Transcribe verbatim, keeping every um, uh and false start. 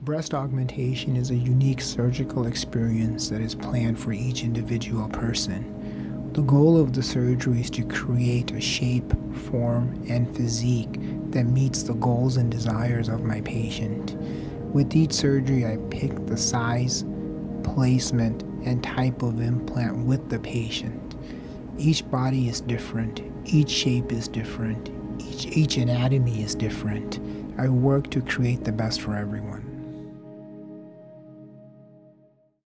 Breast augmentation is a unique surgical experience that is planned for each individual person. The goal of the surgery is to create a shape, form, and physique that meets the goals and desires of my patient. With each surgery, I pick the size, placement, and type of implant with the patient. Each body is different, each shape is different, each, each anatomy is different. I work to create the best for everyone.